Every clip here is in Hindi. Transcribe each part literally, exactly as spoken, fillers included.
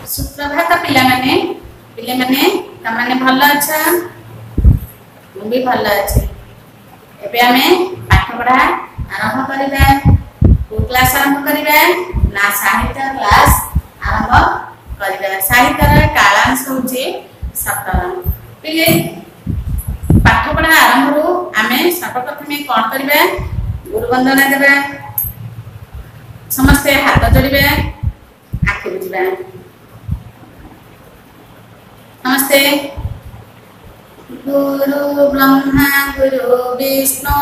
सुप्रभात पिला माने पिले माने तमाने भल अछ मु भी भल अछि एबे हमें पाठ पढ़ा आरंभ करिबा को क्लास आरंभ करिबा ना साहित्य क्लास आरंभ करिबा साहित्य रे कालांश होची सप्तम पिले पाठ पढ़ा आरंभ रो हमें सर्वप्रथम कोन करिबा गुरु वंदना देबा समस्त हाथ जोड़िबा आखि बुझिबा नमस्ते गुरु ब्रह्मा गुरु विष्णु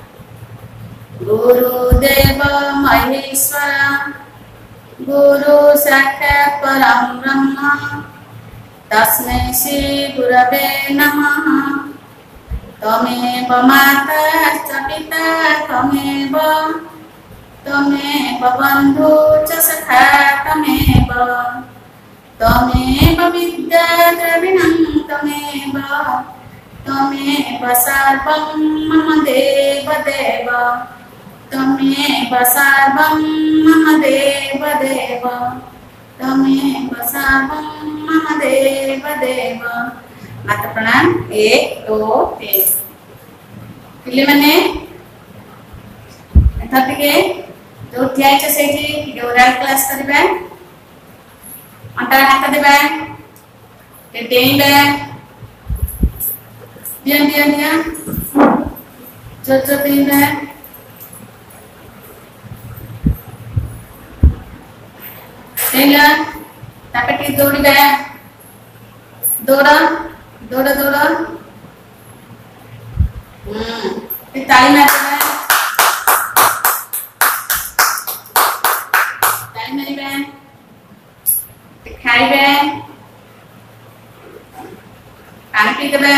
गुरुदेव महेश्वर गुरु साक्षात् परम ब्रह्म तस्मै श्री गुरवे नमः तमेव माता च पिता तमेव तमेव बन्धु च सखा तमेव तमेव विद्या द्रविणं तमेव तमेव सर्वं मम देव देव तमेव सर्वं मम देव देव तमेव सर्वं मम देव देव माता प्रणाम एक दो तीन पिले माने एथाटिके जो ठिया छ सेठी ओरल क्लास करबा अंतर हाथ देबा ते देइबा दिया दिया दिया जो जो देइबा देला तापे दौड़ीबा दौड़ दौड़ दौड़ हम्म ते ताली मारबा ताली मारबा खाइबे पानी पीबे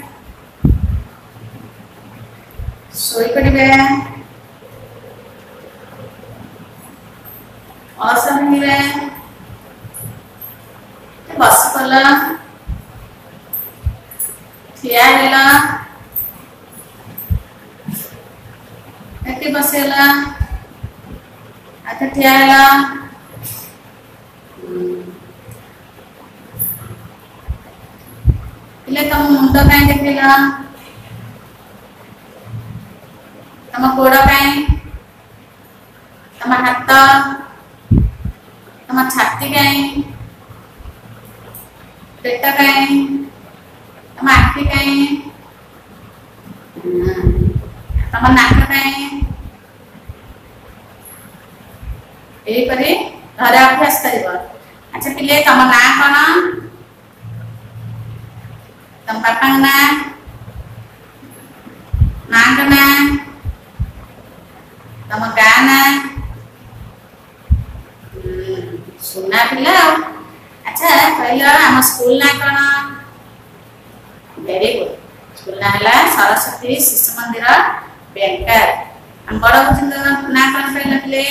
सोई पड़िबे असमिबे बस पला ठिया हेला एते बसेला आते ठिया हेला इले तम मुंड काई देखिला तम गोड़ काई तम हाथ तम छाती काई पेट काई तम आखि काई तम नाक काई एई परे घर अभ्यास करबो अच्छा पिले तम ना कोन तम पापा ना मां ना तम गाना सुना पिला अच्छा कहला हम स्कूल ना कोन वेरी गुड स्कूल ना हला सरस्वती शिशु मंदिर बेंकर हम बड़ बुझिन ना कोन कहला पिले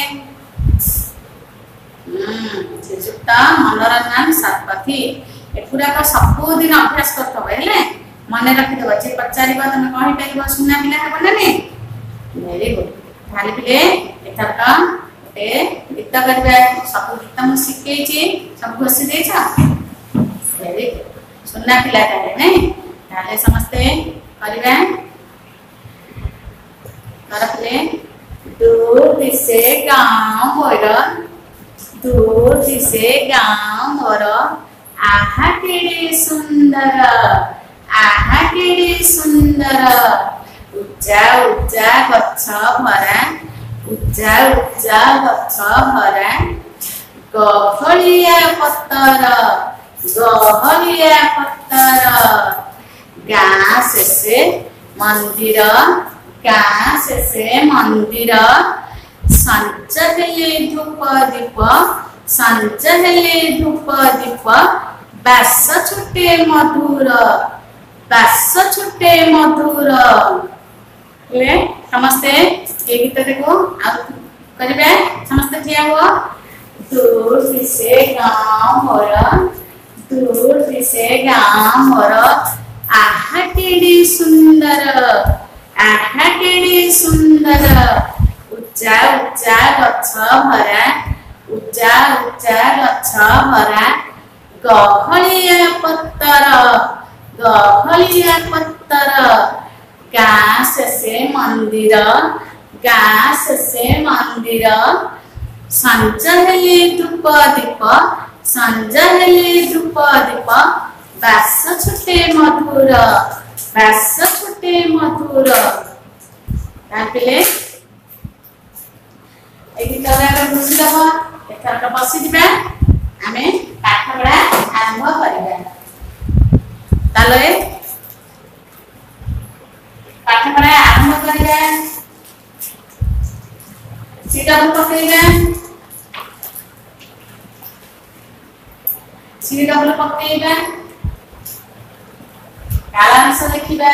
हम्म श्रीजुक्त मनोरंजन सतपथी एपुरा को सब दिन अभ्यास करथबो हेले मने रखि देबो जे पचारिबो तमे कहि पाइबो सुना पिला हेबो ना ने वेरी गुड खाली पिले एथर का ए गीत करबे सब गीत मु सिखे छी सब घोसी दे छ वेरी गुड सुना पिला ताले नै ताले समस्ते करबे कर पिले दूर दिसे गांव मोर दूर दिसे गांव मोर आहा केड़े सुंदर आहा केड़े सुंदर उच्चा उच्चा गच्छ भरा उच्चा उच्चा गच्छ भरा गहलिया पत्तर गहलिया पत्तर गाँ शेषे मंदिर गाँ शेषे मंदिर संच हेले धूप दीप संच हेले धूप दीप बास छुटे मधुर बास छुटे मधुर ले समस्ते ये गीत देखो आ करिबे समस्ते ठिया हो दूर दिसे गांव मोर दूर दिसे गांव मोर आहा केड़ी सुंदर आहा केड़ी सुंदर उच्चा उच्चा गच्छ भरा उच्चा उच्चा गच्छ भरा गहलिया पत्तर गहलिया पत्तर गाँ से मंदिर गाँ से मंदिर संज हेले धूप दीप संज हेले धूप दीप बास छुटे मधुर बास छुटे मधुर तापिले ए गीतरा बुझिदबा एथरक बसि दिबा आमे पाठ पढ़ा आरंभ करिबा ताले पाठ पढ़ा आरंभ करिबा सीटा पकइबा सीटा पकइबा कालांश लिखिबा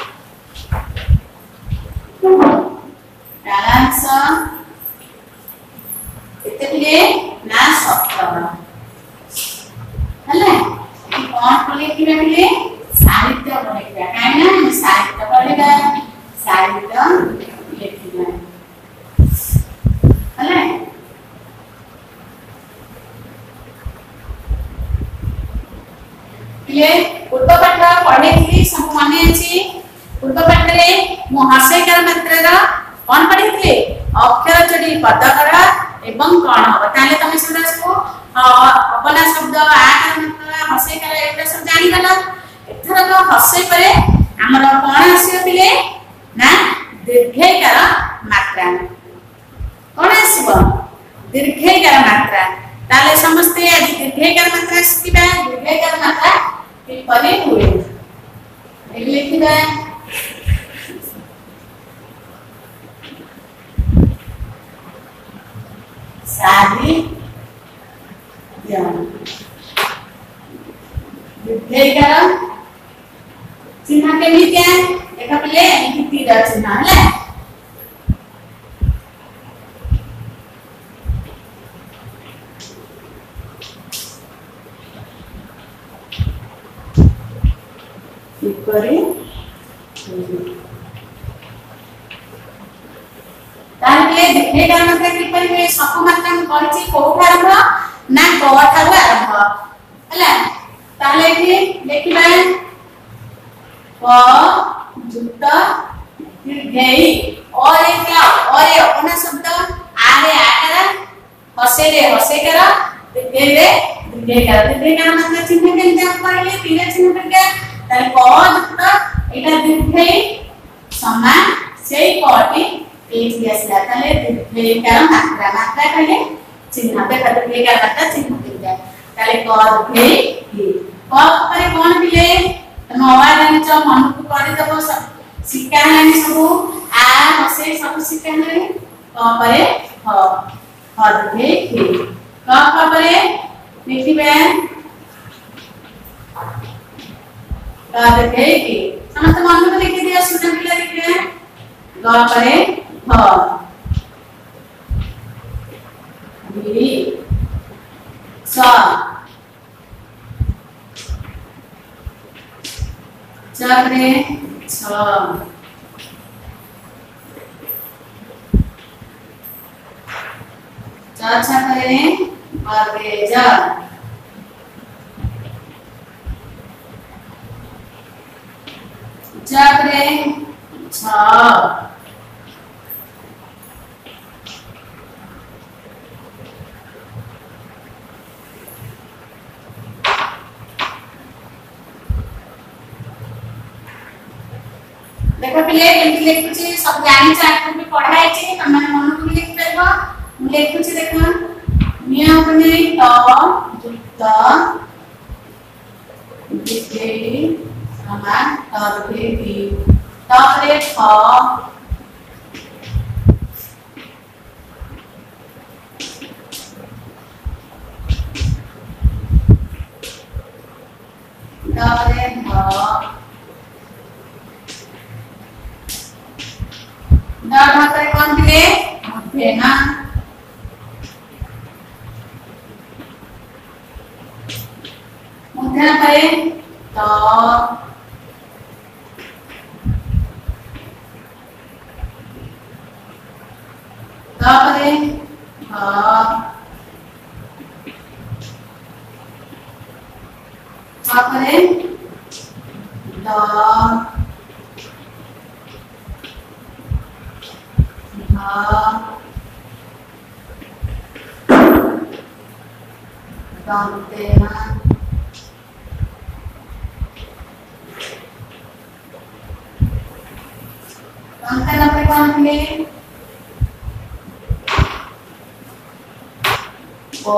कालांश एते ना सप्तम हले कोन को लिखिबा बिले साहित्य को लिखिबा काहे ना हम साहित्य पढ़िबा साहित्य लिखिबा हले ये पूर्व पाठ पढ़े थी सब माने अछि पूर्व पाठ रे मु हर्षयकार मात्रा कोन पढ़े थे अक्षर चढ़ी पदकड़ा एवं कोन हो ताले तमे सुना सब अपना शब्द आकार मात्रा हर्षयकार एटा सब जानि गला एथर तो हर्षय परे हमर कोन आसी पिले ना दीर्घयकार मात्रा कोन आसीबो दीर्घयकार मात्रा ताले समस्ते आज दीर्घयकार मात्रा शिखिबा दीर्घयकार मात्रा किपरि हुए एक लिखिबा साधी ज्ञान दीर्घयकार चिन्ह केमितिया देखा पले एठी तीर चिन्ह हले किपरि ताले दीर्घयकार मात्रा किपरि हुए सब मात्रा हम पढिछि कोठा आरंभ ना क ठारु आरंभ हला ताले एठी लिखिबा क जुक्त दीर्घई और एक और ए अपना शब्द आरे आकार हसे रे हसे कर दीर्घई रे दीर्घयकार दीर्घयकार मात्रा चिन्ह केनते हम पढिले तीर चिन्ह केनते ताले क जुक्त एटा दीर्घई समान सेई कटी एठी आसला ताले दीर्घयकार मात्रा मात्रा कहले चिन्ह देखा दीर्घयकार मात्रा चिन्ह केनते ताले क दीर्घई क परे कोन पिले तम आवाज च मन को कर देबो सब शिक्षा लानी सब आ हसे सब शिक्षा लानी क परे ह ह दीर्घई क क परे लिखिबे क दीर्घई समस्त मन को लिखि दिया सुना पिला लिखिबे ग परे ह बी स चक्रे छ च छकरे अग्रेज चक्रे छ देखो पिले केमति लिखुची सब जानि चाट में पढ़ाई छी तमे मन को लिख परबो मु लिखुची देखो नियम ने त जुक्त दीर्घई समान त दीर्घई तरे ख तरे ह दाढ़ा करे कौन पिले मध्यना मध्यना करे तो तापरे ह तापरे द दंतेन दंतेन पर कौन थे ब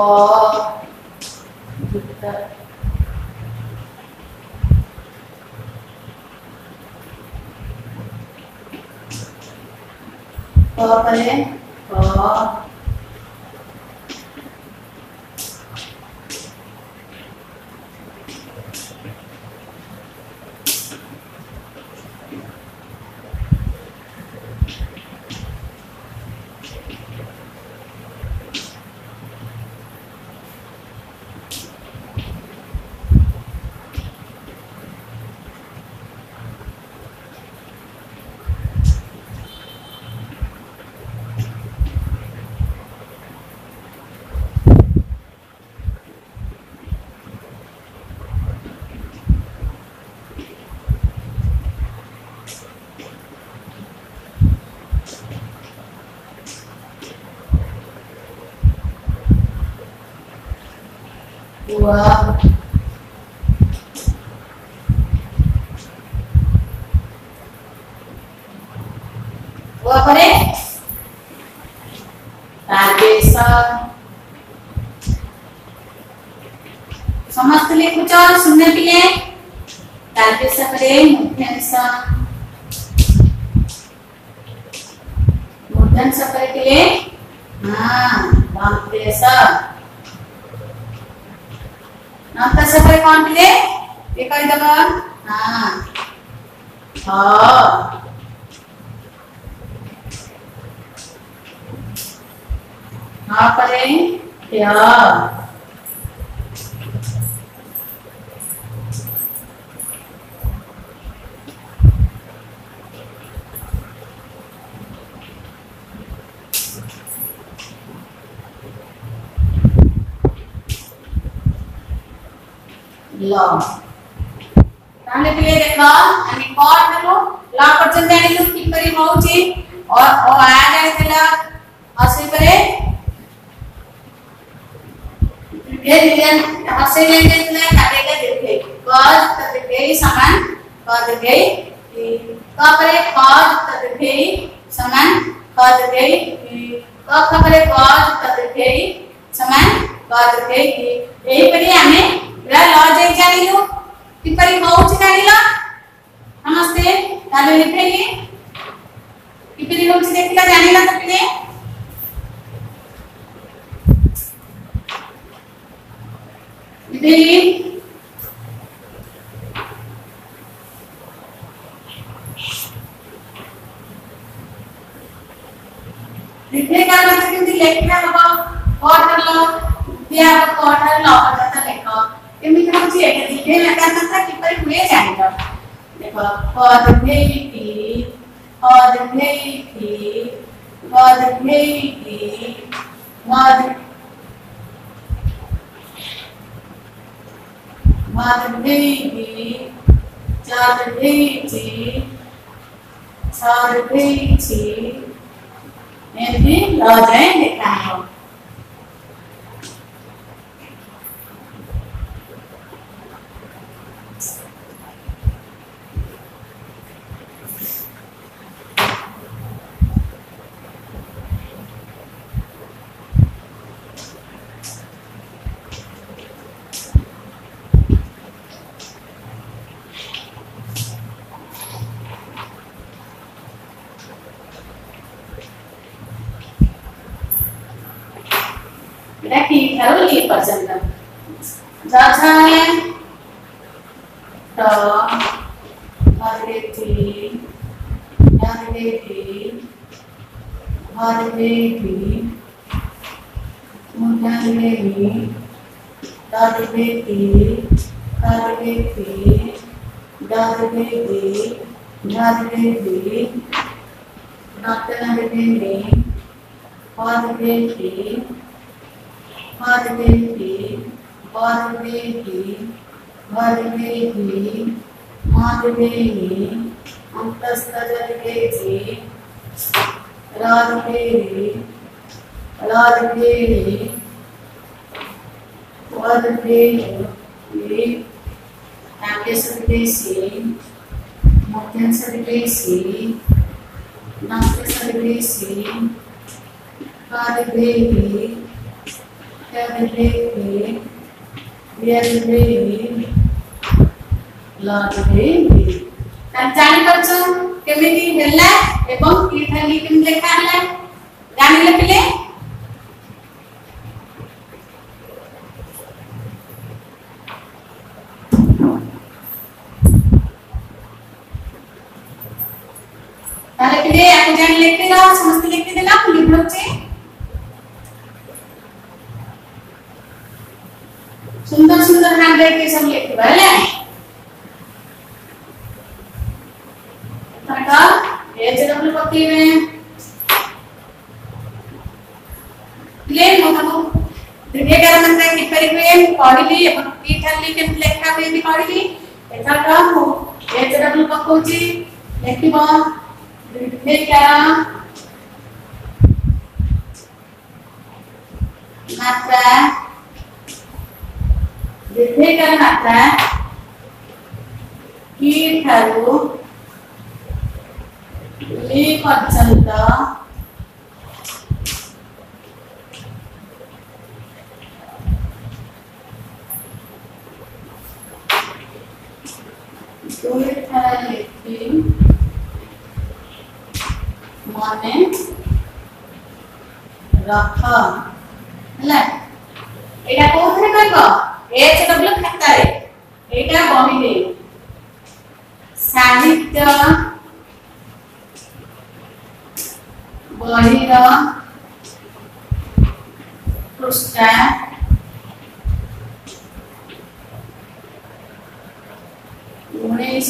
परे प Wow. Wow pare तारकेसा समस्त लिखुच सुनने पिले तारकेसा परे मुख्यांसा मुख्यांसा परे पिले हां तारकेसा नंतर सफर कौन पिले ये कर दबा हां हां हां परे क्या लॉ ताले पिले देखो अनि कोड देलो लॉ पर्सन जानिलु कि परि होउची और ओ आ जाय देला हसे परे ये रिजन हसे ले देला काटे का देखे कॉज त देखे समान कॉज देखे का परे कॉज त देखे समान कॉज देखे का परे कॉज त देखे समान कॉज देखे एही परि हमें रा लॉजिक जानिलु किपरि होउछ जानिला नमस्ते ताले लिखेली किपरि होउछ देखिला जानिला त पिले लिखेली लिखेगा मतलब कि लिखना होगा और कर लो दिया आपको ऑर्डर लो और जाता लिखो एमिति होची एके दिखे ना करना था किपरि हुए जानिला देखो पद भेटी पद भेटी पद भेटी मद मद भेटी चाद भेटी चाद भेटी एमिति लो जाए देखा है बेटा ठीक है वो ये पर्सन का जाता है तो हरे थी हरे थी हरे थी मुझे नहीं हरे थी हरे थी हरे थी हरे थी डॉक्टर हरे थी हरे थी हरे थी हरे थी Vadivedi, Madhivedi, Antastajadivedi, Radhivedi, Radhivedi, Vadivedi, Nagesavivesi, Mukhyasavivesi, Nagesavivesi, Vadivedi, Vadivedi, Vadivedi, Vadivedi. जानी परछ केमिति हेला एवं की थाली केम लेखा हला जानि लेखले ताले के आप जानि लेखले ना समस्त लिख देला लिख होचे सुंदर सुंदर हैंड राइट के सब लिख बले तका एच डब्ल्यू पकेइबे प्लेन मोहनु दिव्यकार मंत्र कि परिबे पढिली अपन की थाली के लेखा में भी पढिली एथा का हो एच डब्ल्यू पकोची लेखिबो दिव्यकार मात्रा दिव्यकार मात्रा की थालू ले पर्यंत दुई थारा लिखी मने रख हला एटा कोथरे कहबो एच डब्ल्यू खाता रे एटा बही दे साहित्य बहिर पृष्ठा उन्नीस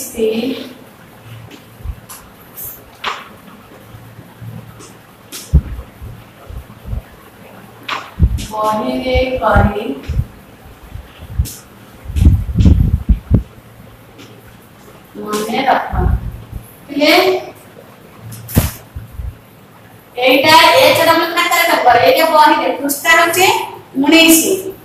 बहिरे करी मने रख एटा एच डब्ल्यू खाता करबो एटा बही दे पृष्ठा होचे उन्नीस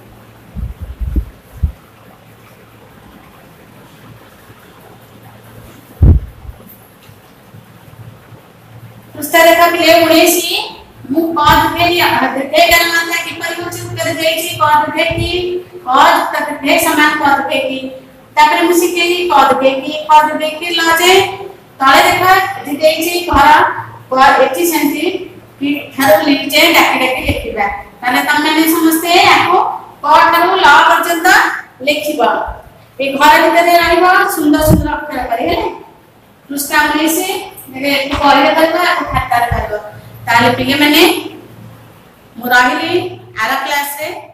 पृष्ठा रेखा के उन्नीस मु पद फेली देखे कर मात्रा कि परि होचे कर देई छी पद फेकी पद तक फे समान पद फेकी तापर मु सिखेली पद फेकी पद फेकी लाजे तळे देखा एथि देई छी घर पर एटी सेंटी कि थारो लिखे डाकी डाकी लिखिबा ताले तमने समस्त आको क थारो ल पर्यंत लिखिबा ए घर भीतर रहइबा सुंदर सुंदर अक्षर करी हेले पृष्ठा उन्नीस ने पढे करबा आ खाता करबा ताले पिले माने मु रहिली आरा क्लास रे